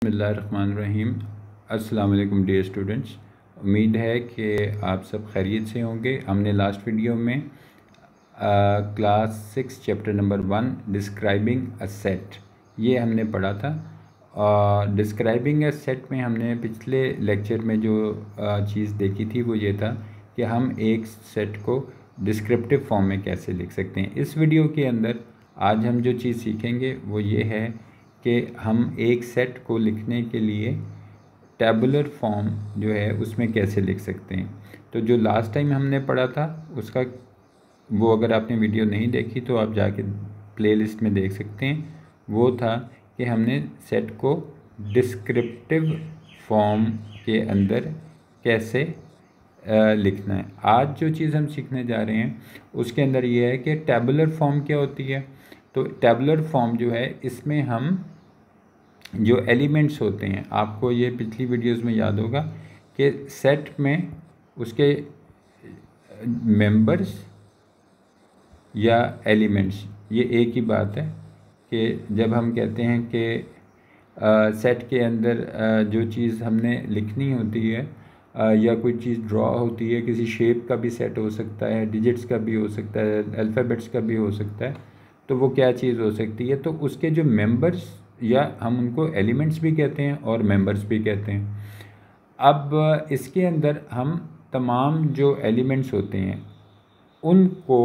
बिस्मिल्लाहिर्रहमानिर्रहीम। अस्सलाम वालेकुम डियर स्टूडेंट्स। उम्मीद है कि आप सब खैरियत से होंगे। हमने लास्ट वीडियो में class 6 chapter number 1 describing a set ये हमने पढ़ा था। डिस्क्राइबिंग अ सेट में हमने पिछले लेक्चर में जो चीज़ देखी थी वो ये था कि हम एक सेट को डिस्क्रिप्टिव फॉर्म में कैसे लिख सकते हैं। इस वीडियो के अंदर आज हम जो चीज़ सीखेंगे वो ये है कि हम एक सेट को लिखने के लिए टेबुलर फॉर्म जो है उसमें कैसे लिख सकते हैं। तो जो लास्ट टाइम हमने पढ़ा था उसका वो अगर आपने वीडियो नहीं देखी तो आप जाके प्लेलिस्ट में देख सकते हैं। वो था कि हमने सेट को डिस्क्रिप्टिव फॉर्म के अंदर कैसे लिखना है। आज जो चीज़ हम सीखने जा रहे हैं उसके अंदर ये है कि टेबुलर फॉर्म क्या होती है। तो टेबुलर फॉर्म जो है इसमें हम जो एलिमेंट्स होते हैं, आपको ये पिछली वीडियोस में याद होगा कि सेट में उसके मेंबर्स या एलिमेंट्स ये एक ही बात है कि जब हम कहते हैं कि सेट के अंदर जो चीज़ हमने लिखनी होती है या कोई चीज़ ड्रॉ होती है, किसी शेप का भी सेट हो सकता है, डिजिट्स का भी हो सकता है, अल्फ़ाबेट्स का भी हो सकता है, तो वो क्या चीज़ हो सकती है। तो उसके जो मेंबर्स या हम उनको एलिमेंट्स भी कहते हैं और मेंबर्स भी कहते हैं। अब इसके अंदर हम तमाम जो एलिमेंट्स होते हैं उनको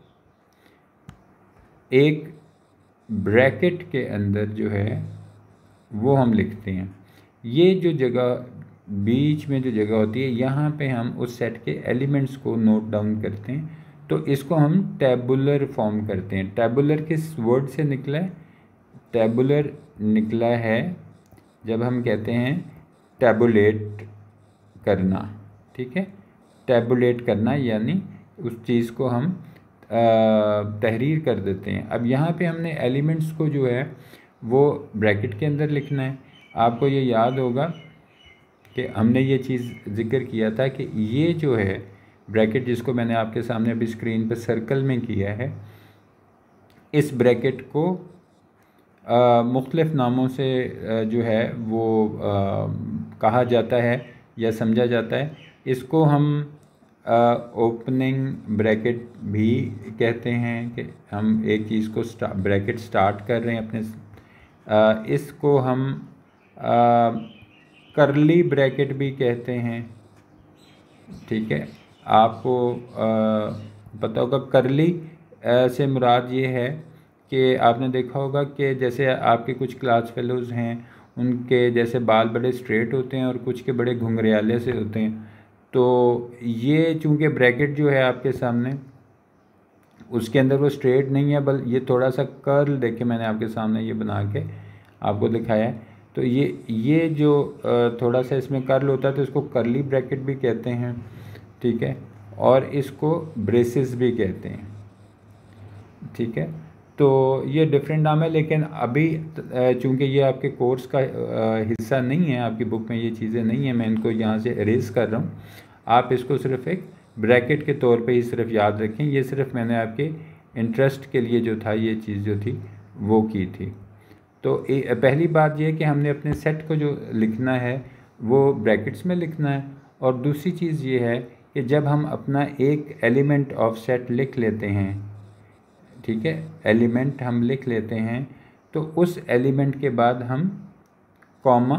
एक ब्रैकेट के अंदर जो है वो हम लिखते हैं। ये जो जगह बीच में जो जगह होती है यहाँ पे हम उस सेट के एलिमेंट्स को नोट डाउन करते हैं। तो इसको हम टेबुलर फॉर्म करते हैं। टेबुलर किस वर्ड से निकला है? टेबुलर निकला है जब हम कहते हैं टैबुलेट करना। ठीक है, टैबुलेट करना यानी उस चीज़ को हम तहरीर कर देते हैं। अब यहाँ पे हमने एलिमेंट्स को जो है वो ब्रैकेट के अंदर लिखना है। आपको ये याद होगा कि हमने ये चीज़ जिक्र किया था कि ये जो है ब्रैकेट, जिसको मैंने आपके सामने अभी स्क्रीन पर सर्कल में किया है, इस ब्रैकेट को मुख्तलिफ़ नामों से जो है वो कहा जाता है या समझा जाता है। इसको हम ओपनिंग ब्रैकेट भी कहते हैं कि हम एक चीज़ को ब्रैकेट स्टार्ट कर रहे हैं अपने। इसको हम करली ब्रैकेट भी कहते हैं। ठीक है, आपको पता होगा करली से मुराद ये है कि आपने देखा होगा कि जैसे आपके कुछ क्लास फेलोज़ हैं उनके जैसे बाल बड़े स्ट्रेट होते हैं और कुछ के बड़े घुंघरियाले से होते हैं। तो ये चूँकि ब्रैकेट जो है आपके सामने उसके अंदर वो स्ट्रेट नहीं है, बल्कि ये थोड़ा सा कर्ल देखे मैंने आपके सामने ये बना के आपको दिखाया है। तो ये जो थोड़ा सा इसमें कर्ल होता है तो इसको करली ब्रैकेट भी कहते हैं। ठीक है, और इसको ब्रेसेस भी कहते हैं। ठीक है, तो ये डिफरेंट नाम है, लेकिन अभी चूँकि ये आपके कोर्स का हिस्सा नहीं है, आपकी बुक में ये चीज़ें नहीं हैं, मैं इनको यहाँ से इरेज कर रहा हूँ। आप इसको सिर्फ एक ब्रैकेट के तौर पे ही सिर्फ याद रखें। ये सिर्फ मैंने आपके इंटरेस्ट के लिए जो था ये चीज़ जो थी वो की थी। तो पहली बात ये है कि हमने अपने सेट को जो लिखना है वो ब्रैकेट्स में लिखना है। और दूसरी चीज़ ये है कि जब हम अपना एक एलिमेंट ऑफ सेट लिख लेते हैं, ठीक है, एलिमेंट हम लिख लेते हैं, तो उस एलिमेंट के बाद हम कॉमा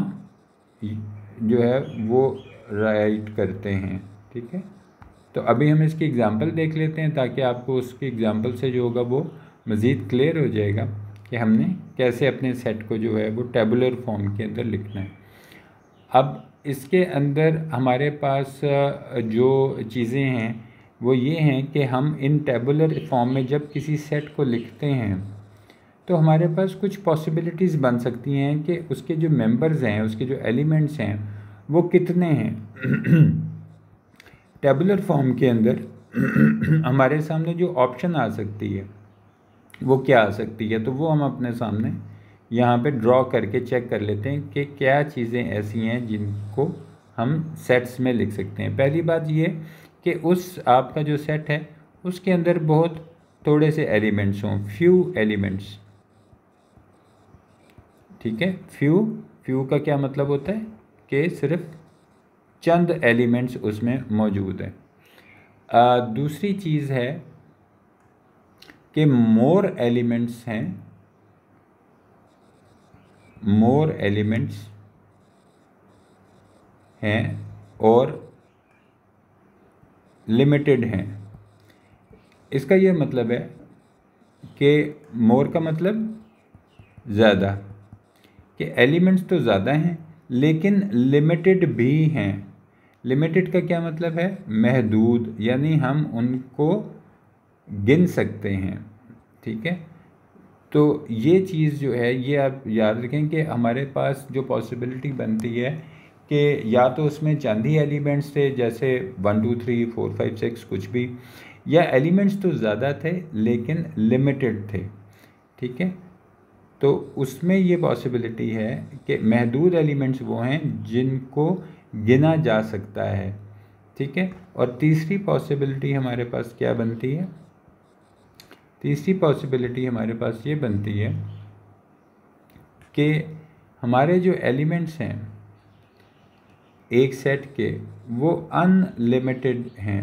जो है वो राइट करते हैं। ठीक है, तो अभी हम इसकी एग्ज़ाम्पल देख लेते हैं ताकि आपको उसकी एग्ज़ाम्पल से जो होगा वो मज़ीद क्लियर हो जाएगा कि हमने कैसे अपने सेट को जो है वो टेबुलर फॉर्म के अंदर लिखना है। अब इसके अंदर हमारे पास जो चीज़ें हैं वो ये हैं कि हम इन टेबुलर फॉर्म में जब किसी सेट को लिखते हैं तो हमारे पास कुछ पॉसिबिलिटीज़ बन सकती हैं कि उसके जो मेंबर्स हैं, उसके जो एलिमेंट्स हैं वो कितने हैं। टेबुलर फॉर्म के अंदर हमारे सामने जो ऑप्शन आ सकती है वो क्या आ सकती है, तो वो हम अपने सामने यहाँ पे ड्रॉ करके चेक कर लेते हैं कि क्या चीज़ें ऐसी हैं जिनको हम सेट्स में लिख सकते हैं। पहली बात ये कि उस आपका जो सेट है उसके अंदर बहुत थोड़े से एलिमेंट्स हों, फ्यू एलिमेंट्स। ठीक है, फ्यू फ्यू का क्या मतलब होता है कि सिर्फ चंद एलिमेंट्स उसमें मौजूद हैं। दूसरी चीज़ है कि मोर एलिमेंट्स हैं, मोर एलिमेंट्स हैं और लिमिटेड हैं। इसका ये मतलब है कि मोर का मतलब ज़्यादा, कि एलिमेंट्स तो ज़्यादा हैं लेकिन लिमिटेड भी हैं। लिमिटेड का क्या मतलब है? महदूद, यानी हम उनको गिन सकते हैं। ठीक है, तो ये चीज़ जो है ये आप याद रखें कि हमारे पास जो पॉसिबिलिटी बनती है कि या तो उसमें चंद ही एलिमेंट्स थे, जैसे 1 2 3 4 5 6 कुछ भी, या एलिमेंट्स तो ज़्यादा थे लेकिन लिमिटेड थे। ठीक है, तो उसमें ये पॉसिबिलिटी है कि महदूद एलिमेंट्स वो हैं जिनको गिना जा सकता है। ठीक है, और तीसरी पॉसिबिलिटी हमारे पास क्या बनती है? तीसरी पॉसिबिलिटी हमारे पास ये बनती है कि हमारे जो एलिमेंट्स हैं एक सेट के, वो अनलिमिटेड हैं।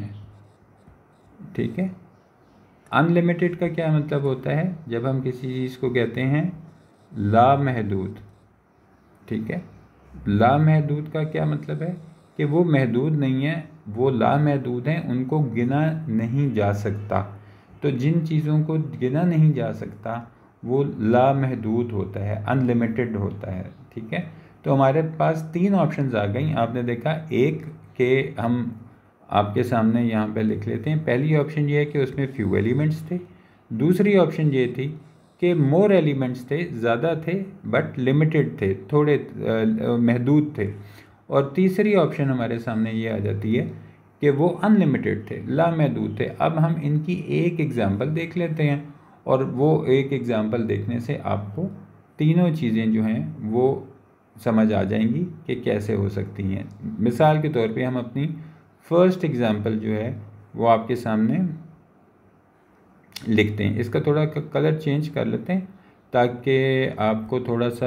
ठीक है, अनलिमिटेड का क्या मतलब होता है? जब हम किसी चीज़ को कहते हैं लामहदूद। ठीक है, लामहदूद का क्या मतलब है? कि वो महदूद नहीं है, वो लामहदूद हैं, उनको गिना नहीं जा सकता। तो जिन चीज़ों को गिना नहीं जा सकता वो लामहदूद होता है, अनलिमिटेड होता है। ठीक है, तो हमारे पास 3 ऑप्शंस आ गई। आपने देखा, एक के हम आपके सामने यहाँ पे लिख लेते हैं। पहली ऑप्शन ये है कि उसमें फ्यू एलिमेंट्स थे। दूसरी ऑप्शन ये थी कि मोर एलिमेंट्स थे, ज़्यादा थे बट लिमिटेड थे, थोड़े महदूद थे। और तीसरी ऑप्शन हमारे सामने ये आ जाती है कि वो अनलिमिटेड थे, लामहदूद थे। अब हम इनकी एक एग्ज़ाम्पल देख लेते हैं और वो एक एग्ज़ाम्पल देखने से आपको तीनों चीज़ें जो हैं वो समझ आ जाएंगी कि कैसे हो सकती हैं। मिसाल के तौर पे हम अपनी फर्स्ट एग्ज़ाम्पल जो है वो आपके सामने लिखते हैं। इसका थोड़ा कलर चेंज कर लेते हैं ताकि आपको थोड़ा सा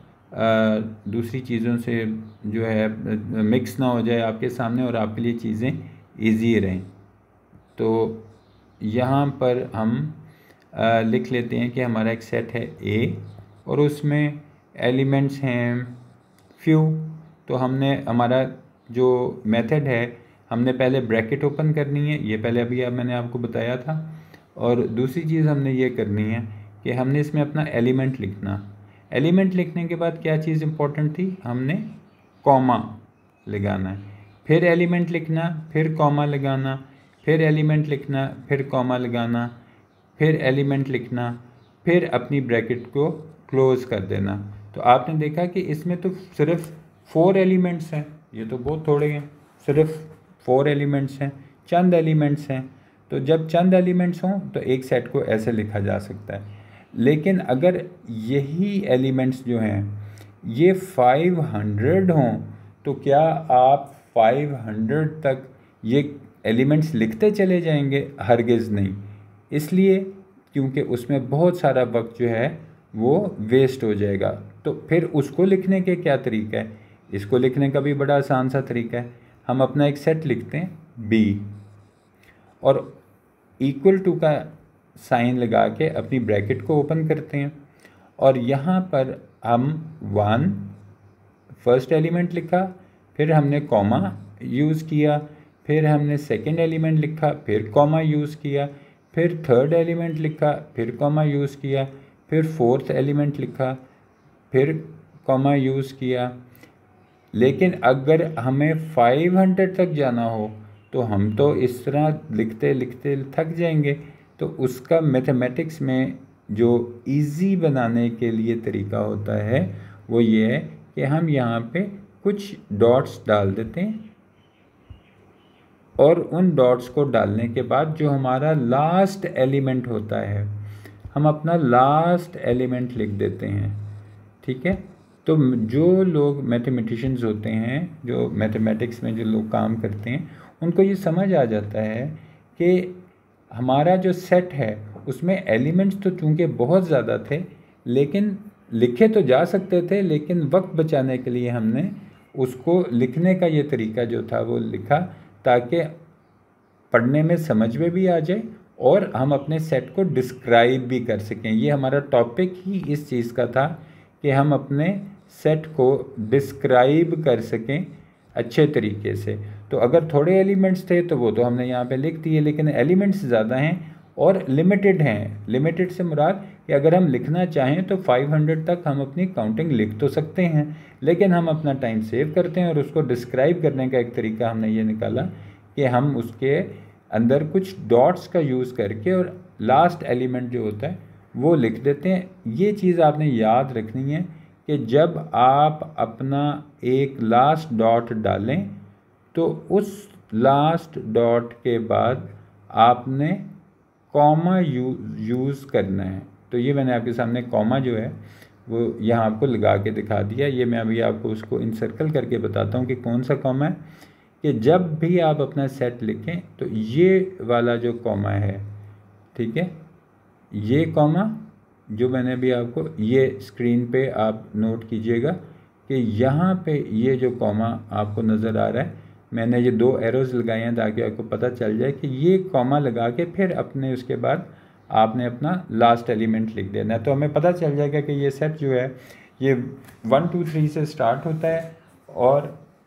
दूसरी चीज़ों से जो है मिक्स ना हो जाए आपके सामने और आपके लिए चीज़ें इजी रहें। तो यहाँ पर हम लिख लेते हैं कि हमारा एक सेट है ए और उसमें एलिमेंट्स हैं फ्यू। तो हमने हमारा जो मेथड है, हमने पहले ब्रैकेट ओपन करनी है, ये पहले अभी मैंने आपको बताया था। और दूसरी चीज़ हमने ये करनी है कि हमने इसमें अपना एलिमेंट लिखना। एलिमेंट लिखने के बाद क्या चीज़ इंपॉर्टेंट थी? हमने कॉमा लगाना है, फिर एलिमेंट लिखना, फिर कॉमा लगाना, फिर एलिमेंट लिखना, फिर कॉमा लगाना, फिर एलिमेंट लिखना, फिर अपनी ब्रैकेट को क्लोज़ कर देना। तो आपने देखा कि इसमें तो सिर्फ 4 एलिमेंट्स हैं, ये तो बहुत थोड़े हैं, सिर्फ 4 एलिमेंट्स हैं, चंद एलिमेंट्स हैं। तो जब चंद एलिमेंट्स हों तो एक सेट को ऐसे लिखा जा सकता है। लेकिन अगर यही एलिमेंट्स जो हैं ये 500 हों तो क्या आप 500 तक ये एलिमेंट्स लिखते चले जाएंगे? हरगिज़ नहीं। इसलिए क्योंकि उसमें बहुत सारा वक्त जो है वो वेस्ट हो जाएगा। तो फिर उसको लिखने के क्या तरीका है? इसको लिखने का भी बड़ा आसान सा तरीका है। हम अपना एक सेट लिखते हैं बी और इक्वल टू का साइन लगा के अपनी ब्रैकेट को ओपन करते हैं और यहाँ पर हम 1 फर्स्ट एलिमेंट लिखा, फिर हमने कॉमा यूज़ किया, फिर हमने सेकंड एलिमेंट लिखा, फिर कॉमा यूज़ किया, फिर थर्ड एलिमेंट लिखा, फिर कॉमा यूज़ किया, फिर फोर्थ एलिमेंट लिखा, फिर कॉमा यूज़ किया। लेकिन अगर हमें 500 तक जाना हो तो हम तो इस तरह लिखते लिखते थक जाएंगे। तो उसका मैथमेटिक्स में जो इजी बनाने के लिए तरीका होता है वो ये है कि हम यहाँ पे कुछ डॉट्स डाल देते हैं और उन डॉट्स को डालने के बाद जो हमारा लास्ट एलिमेंट होता है हम अपना लास्ट एलिमेंट लिख देते हैं। ठीक है, तो जो लोग मैथमेटिशियंस होते हैं, जो मैथमेटिक्स में जो लोग काम करते हैं, उनको ये समझ आ जाता है कि हमारा जो सेट है उसमें एलिमेंट्स तो चूँकि बहुत ज़्यादा थे लेकिन लिखे तो जा सकते थे, लेकिन वक्त बचाने के लिए हमने उसको लिखने का ये तरीका जो था वो लिखा, ताकि पढ़ने में समझ में भी आ जाए और हम अपने सेट को डिस्क्राइब भी कर सकें। ये हमारा टॉपिक ही इस चीज़ का था कि हम अपने सेट को डिस्क्राइब कर सकें अच्छे तरीके से। तो अगर थोड़े एलिमेंट्स थे तो वो तो हमने यहाँ पे लिख दिए, लेकिन एलिमेंट्स ज़्यादा हैं और लिमिटेड हैं। लिमिटेड से मुराद कि अगर हम लिखना चाहें तो 500 तक हम अपनी काउंटिंग लिख तो सकते हैं, लेकिन हम अपना टाइम सेव करते हैं और उसको डिस्क्राइब करने का एक तरीका हमने ये निकाला कि हम उसके अंदर कुछ डॉट्स का यूज़ करके और लास्ट एलिमेंट जो होता है वो लिख देते हैं। ये चीज़ आपने याद रखनी है कि जब आप अपना एक लास्ट डॉट डालें तो उस लास्ट डॉट के बाद आपने कॉमा यूज़ करना है। तो ये मैंने आपके सामने कॉमा जो है वो यहाँ आपको लगा के दिखा दिया। ये मैं अभी आपको उसको इनसर्कल करके बताता हूँ कि कौन सा कॉमा है। कि जब भी आप अपना सेट लिखें तो ये वाला जो कॉमा है, ठीक है, ये कॉमा जो मैंने अभी आपको, ये स्क्रीन पे आप नोट कीजिएगा कि यहाँ पे ये जो कॉमा आपको नज़र आ रहा है, मैंने ये 2 एरोज़ लगाए हैं ताकि आपको पता चल जाए कि ये कॉमा लगा के फिर अपने उसके बाद आपने अपना लास्ट एलिमेंट लिख देना है। तो हमें पता चल जाएगा कि ये सेट जो है ये 1 2 3 से स्टार्ट होता है और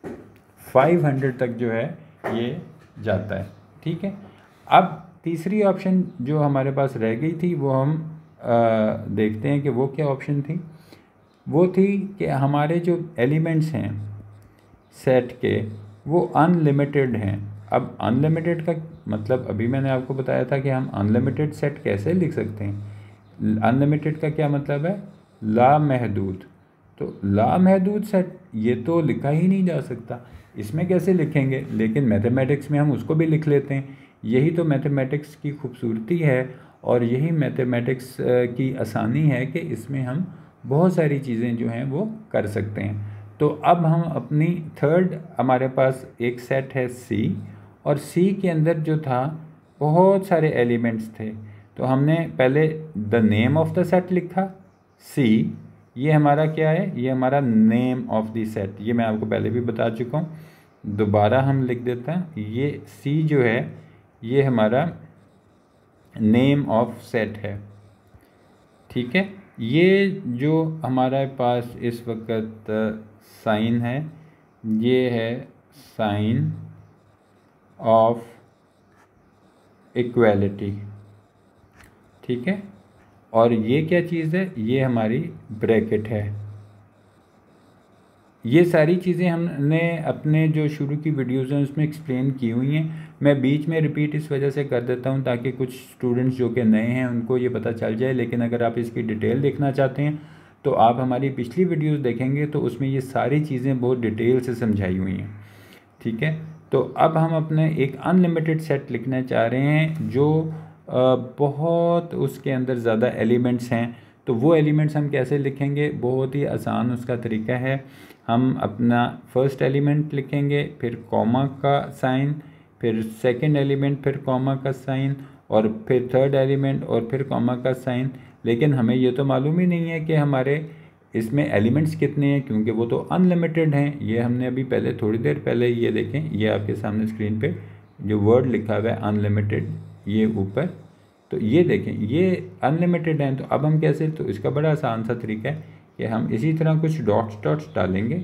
500 तक जो है ये जाता है, ठीक है। अब तीसरी ऑप्शन जो हमारे पास रह गई थी वो हम देखते हैं कि वो क्या ऑप्शन थी। वो थी कि हमारे जो एलिमेंट्स हैं सेट के वो अनलिमिटेड हैं। अब अनलिमिटेड का मतलब अभी मैंने आपको बताया था कि हम अनलिमिटेड सेट कैसे लिख सकते हैं। अनलिमिटेड का क्या मतलब है? लामहदूद। तो लामहदूद सेट ये तो लिखा ही नहीं जा सकता, इसमें कैसे लिखेंगे? लेकिन मैथमेटिक्स में हम उसको भी लिख लेते हैं। यही तो मैथमेटिक्स की खूबसूरती है और यही मैथमेटिक्स की आसानी है कि इसमें हम बहुत सारी चीज़ें जो हैं वो कर सकते हैं। तो अब हम अपनी थर्ड, हमारे पास एक सेट है सी, और सी के अंदर जो था बहुत सारे एलिमेंट्स थे। तो हमने पहले the name of the set लिखा सी। ये हमारा क्या है? ये हमारा नेम ऑफ द सेट। ये मैं आपको पहले भी बता चुका हूँ, दोबारा हम लिख देते हैं। ये सी जो है ये हमारा नेम ऑफ सेट है, ठीक है। ये जो हमारे पास इस वक्त साइन है, ये है साइन ऑफ इक्वालिटी, ठीक है। और ये क्या चीज़ है? ये हमारी ब्रैकेट है। ये सारी चीज़ें हमने अपने जो शुरू की वीडियोज़ हैं उसमें एक्सप्लेन की हुई हैं। मैं बीच में रिपीट इस वजह से कर देता हूं ताकि कुछ स्टूडेंट्स जो कि नए हैं उनको ये पता चल जाए। लेकिन अगर आप इसकी डिटेल देखना चाहते हैं तो आप हमारी पिछली वीडियोज़ देखेंगे तो उसमें ये सारी चीज़ें बहुत डिटेल से समझाई हुई हैं, ठीक है। तो अब हम अपने एक अनलिमिटेड सेट लिखना चाह रहे हैं जो बहुत उसके अंदर ज़्यादा एलिमेंट्स हैं। तो वो एलिमेंट्स हम कैसे लिखेंगे? बहुत ही आसान उसका तरीका है। हम अपना फर्स्ट एलिमेंट लिखेंगे, फिर कॉमा का साइन, फिर सेकंड एलिमेंट, फिर कॉमा का साइन, और फिर थर्ड एलिमेंट और फिर कॉमा का साइन। लेकिन हमें ये तो मालूम ही नहीं है कि हमारे इसमें एलिमेंट्स कितने हैं, क्योंकि वो तो अनलिमिटेड हैं। ये हमने अभी पहले थोड़ी देर पहले ये देखें, ये आपके सामने स्क्रीन पे जो वर्ड लिखा हुआ है अनलिमिटेड, ये ऊपर, तो ये देखें ये अनलिमिटेड हैं। तो अब हम कैसे? तो इसका बड़ा आसान सा तरीका है कि हम इसी तरह कुछ डॉट्स डालेंगे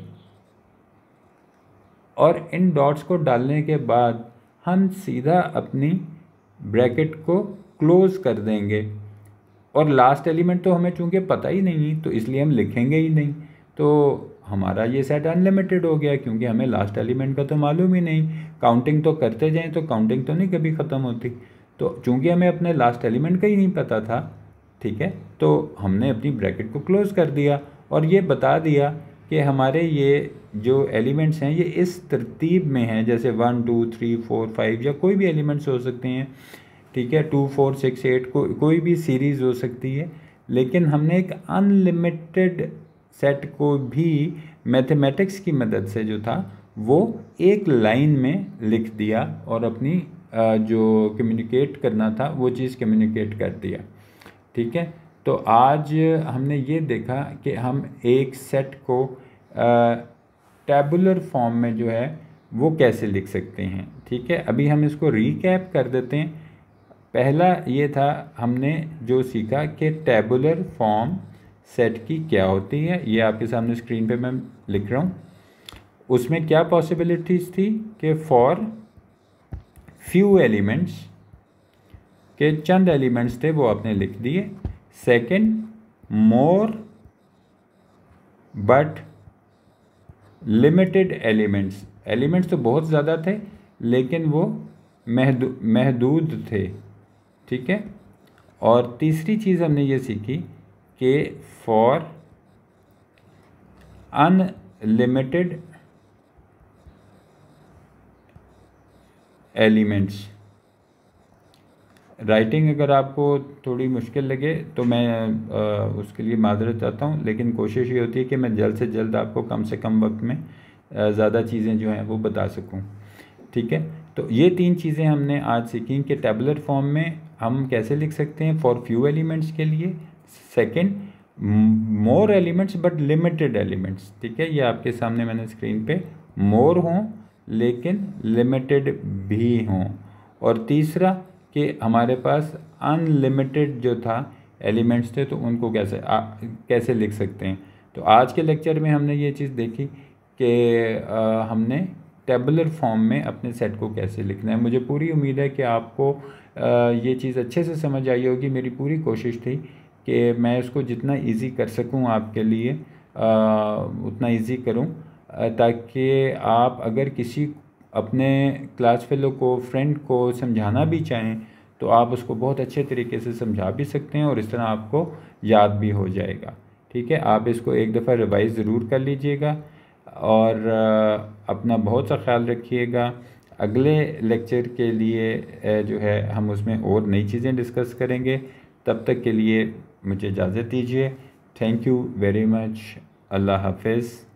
और इन डॉट्स को डालने के बाद हम सीधा अपनी ब्रैकेट को क्लोज कर देंगे। और लास्ट एलिमेंट तो हमें चूंकि पता ही नहीं तो इसलिए हम लिखेंगे ही नहीं। तो हमारा ये सेट अनलिमिटेड हो गया क्योंकि हमें लास्ट एलिमेंट का तो मालूम ही नहीं। काउंटिंग तो करते जाएं तो काउंटिंग तो नहीं कभी ख़त्म होती। तो चूंकि हमें अपने लास्ट एलिमेंट का ही नहीं पता था, ठीक है, तो हमने अपनी ब्रैकेट को क्लोज़ कर दिया और ये बता दिया कि हमारे ये जो एलिमेंट्स हैं ये इस तरतीब में हैं, जैसे 1 2 3 4 5 या कोई भी एलिमेंट्स हो सकते हैं, ठीक है, 2 4 6 8 कोई भी सीरीज़ हो सकती है। लेकिन हमने एक अनलिमिटेड सेट को भी मैथमेटिक्स की मदद से जो था वो एक लाइन में लिख दिया और अपनी जो कम्युनिकेट करना था वो चीज़ कम्युनिकेट कर दिया, ठीक है। तो आज हमने ये देखा कि हम एक सेट को टैबुलर फॉर्म में जो है वो कैसे लिख सकते हैं। ठीक है, अभी हम इसको रिकैप कर देते हैं। पहला ये था, हमने जो सीखा कि टैबुलर फॉर्म सेट की क्या होती है, ये आपके सामने स्क्रीन पे मैं लिख रहा हूँ। उसमें क्या पॉसिबिलिटीज़ थी कि फॉर फ्यू एलिमेंट्स के चंद एलिमेंट्स थे वो आपने लिख दिए। Second, more but limited elements, elements तो बहुत ज़्यादा थे लेकिन वो महदूद थे। ठीक है, और तीसरी चीज़ हमने ये सीखी कि फॉर अनलिमिटेड एलिमेंट्स, राइटिंग अगर आपको थोड़ी मुश्किल लगे तो मैं उसके लिए माजरत चाहता हूँ, लेकिन कोशिश ये होती है कि मैं जल्द से जल्द आपको कम से कम वक्त में ज़्यादा चीज़ें जो हैं वो बता सकूँ। ठीक है, तो ये 3 चीज़ें हमने आज सीखी कि टेबुलर फॉर्म में हम कैसे लिख सकते हैं फॉर फ्यू एलिमेंट्स के लिए। Second, more elements but limited elements. ठीक है, ये आपके सामने मैंने स्क्रीन पे मोर हों लेकिन लिमिटेड भी हों। और तीसरा कि हमारे पास अनलिमिटेड जो था एलिमेंट्स थे तो उनको कैसे लिख सकते हैं। तो आज के लेक्चर में हमने ये चीज़ देखी कि हमने टेबुलर फॉर्म में अपने सेट को कैसे लिखना है। मुझे पूरी उम्मीद है कि आपको ये चीज़ अच्छे से समझ आई होगी। मेरी पूरी कोशिश थी कि मैं इसको जितना इजी कर सकूं आपके लिए उतना इजी करूं, ताकि आप अगर किसी अपने क्लास फेलो को, फ्रेंड को समझाना भी चाहें तो आप उसको बहुत अच्छे तरीके से समझा भी सकते हैं और इस तरह आपको याद भी हो जाएगा। ठीक है, आप इसको एक दफ़ा रिवाइज़ ज़रूर कर लीजिएगा और अपना बहुत सा ख्याल रखिएगा। अगले लेक्चर के लिए जो है हम उसमें और नई चीज़ें डिस्कस करेंगे। तब तक के लिए मुझे इजाज़त दीजिए। Thank you very much. अल्लाह हाफ़िज़।